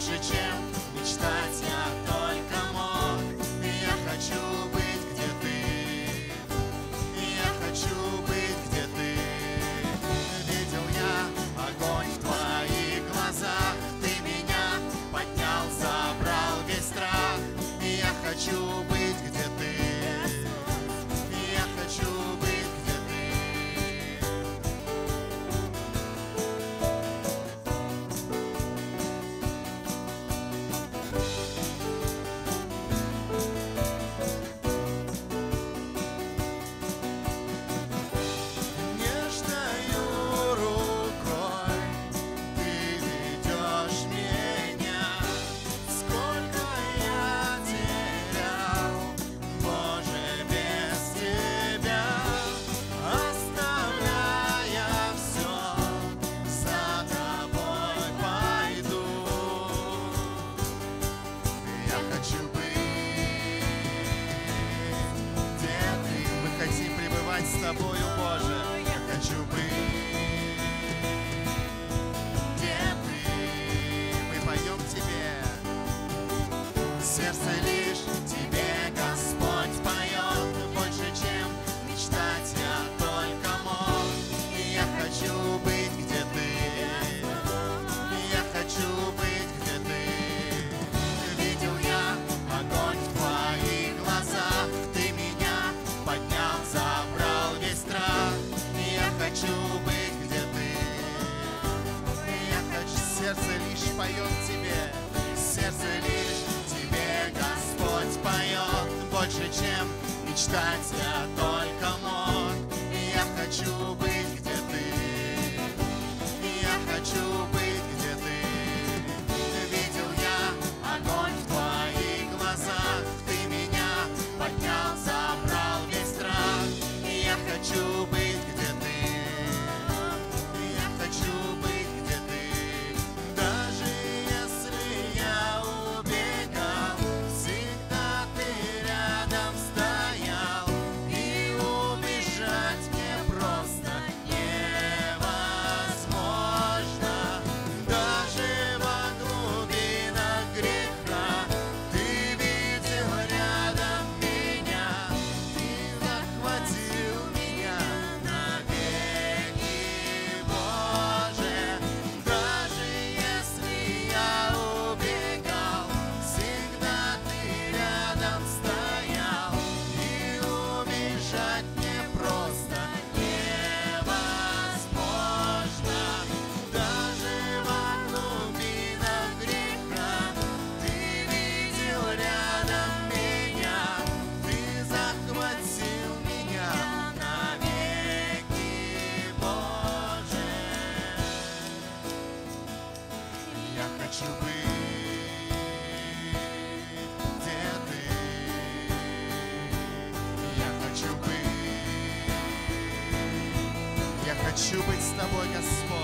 больше, чем мечтать я только мог. Я хочу быть, где ты. Я хочу быть, где ты. Видел я огонь в твоих глазах. Ты меня поднял, забрал весь страх. Я хочу быть, где ты. Я хочу быть, где ты. Нежною рукой ты ведешь меня. Сколько я терял, Боже, без тебя, оставляя все, за тобой пойду. Я хочу быть, где ты. Мы хотим пребывать с тобою, Боже. Я хочу быть, где ты. Мы поем тебе. Сердце лишь тебе, Господь, поет. Больше, чем мечтать я только мог. Я хочу быть, где ты. Я хочу быть, где ты. Видел я огонь в твоих глазах. Ты меня поднял, забрал весь страх. Я хочу быть, где ты. Я хочу. Сердце лишь поет тебе. Сердце лишь тебе, Господь, поет. Больше, чем мечтать я только мог. Я хочу быть, где ты. Я хочу быть, где ты. Видел я огонь в твоих глазах. Ты меня поднял, забрал весь страх. Я хочу быть, где ты. Я хочу быть, где ты. Даже если я убегал, всегда ты рядом стоял. И убежать мне просто невозможно. Даже во глубинах греха ты видел рядом меня. Ты захватил меня навеки, Боже. Даже если я убегал, всегда ты рядом стоял. И убежать мне просто невозможно. Даже во глубинах греха ты видел рядом меня. Ты захватил меня навеки, Боже. Я хочу быть, где ты. Я хочу быть. Я хочу быть с тобой, Господь.